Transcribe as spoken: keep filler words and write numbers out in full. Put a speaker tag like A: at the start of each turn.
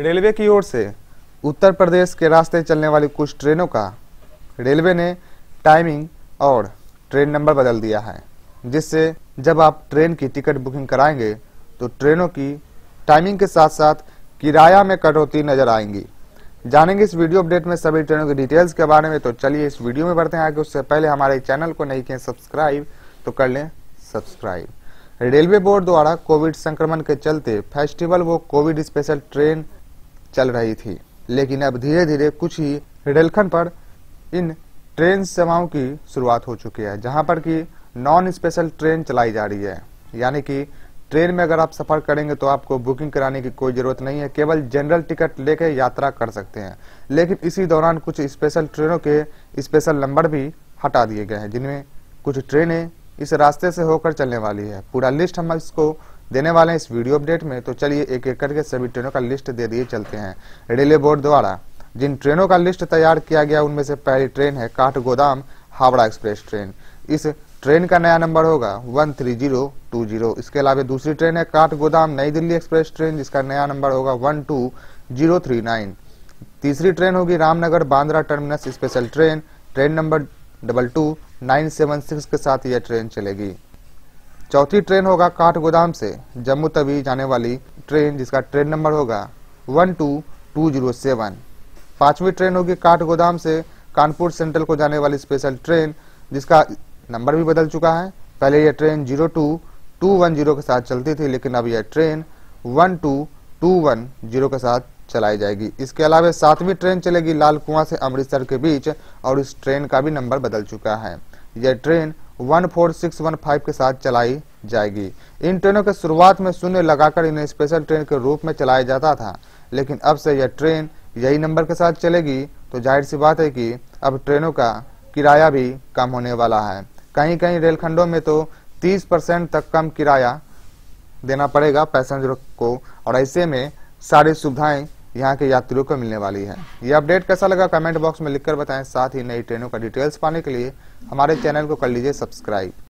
A: Railway की ओर से उत्तर प्रदेश के रास्ते चलने वाली कुछ ट्रेनों का रेलवे ने टाइमिंग और ट्रेन नंबर बदल दिया है, जिससे जब आप ट्रेन की टिकट बुकिंग कराएंगे तो ट्रेनों की टाइमिंग के साथ साथ किराया में कटौती नजर आएंगी। जानेंगे इस वीडियो अपडेट में सभी ट्रेनों की डिटेल्स के बारे में। तो चलिए इस वीडियो में बढ़ते हैं आगे। उससे पहले हमारे चैनल को नहीं किए सब्सक्राइब तो कर लें सब्सक्राइब। रेलवे बोर्ड द्वारा कोविड संक्रमण के चलते फेस्टिवल व कोविड स्पेशल ट्रेन चल रही थी, लेकिन अब धीरे धीरे कुछ ही रेलखंड पर इन ट्रेन सेवाओं की शुरुआत हो चुकी है, जहां पर कि नॉन स्पेशल ट्रेन चलाई जा रही है। यानी कि ट्रेन में अगर आप सफर करेंगे तो आपको बुकिंग कराने की कोई जरूरत नहीं है, केवल जनरल टिकट लेकर यात्रा कर सकते हैं। लेकिन इसी दौरान कुछ स्पेशल ट्रेनों के स्पेशल नंबर भी हटा दिए गए हैं, जिनमें कुछ ट्रेनें इस रास्ते से होकर चलने वाली है। पूरा लिस्ट हम इसको देने वाले हैं इस वीडियो अपडेट में। तो चलिए एक एक करके सभी ट्रेनों का लिस्ट दे दिए चलते हैं। रेलवे बोर्ड द्वारा जिन ट्रेनों का लिस्ट तैयार किया गया उनमें से पहली ट्रेन है काठगोदाम हावड़ा एक्सप्रेस ट्रेन। इस ट्रेन का नया नंबर होगा one three zero two zero. इसके अलावा दूसरी ट्रेन है काठगोदाम नई दिल्ली एक्सप्रेस ट्रेन, जिसका नया नंबर होगा one two zero three nine. तीसरी ट्रेन होगी Ramnagar Bandra terminus special train, train number double two nine seven six के साथ यह ट्रेन चलेगी। चौथी ट्रेन होगा काठगोदाम से जम्मू तवी जाने वाली ट्रेन, जिसका ट्रेन नंबर होगा one two two zero seven. पांचवी ट्रेन होगी काठगोदाम से कानपुर सेंट्रल को जाने वाली स्पेशल ट्रेन, जिसका नंबर भी बदल चुका है। पहले यह train zero two two one zero के साथ चलती थी, लेकिन अब यह train one two two one zero के साथ चलाई जाएगी। इसके अलावा सातवीं ट्रेन चलेगी लाल कुआं से अमृतसर के बीच, और इस ट्रेन का भी नंबर बदल चुका है। यह train one four six one five के साथ चलाई जाएगी। इन ट्रेनों के शुरुआत में शून्य लगाकर इन्हें स्पेशल ट्रेन के रूप में चलाया जाता था, लेकिन अब से यह ट्रेन यही नंबर के साथ चलेगी। तो जाहिर सी बात है कि अब ट्रेनों का किराया भी कम होने वाला है। कहीं कहीं रेलखंडों में तो तीस परसेंट तक कम किराया देना पड़ेगा पैसेंजरों को, और ऐसे में सारी सुविधाएं यहाँ के यात्रियों को मिलने वाली है। यह अपडेट कैसा लगा कमेंट बॉक्स में लिखकर बताएं। साथ ही नई ट्रेनों का डिटेल्स पाने के लिए हमारे चैनल को कर लीजिए सब्सक्राइब।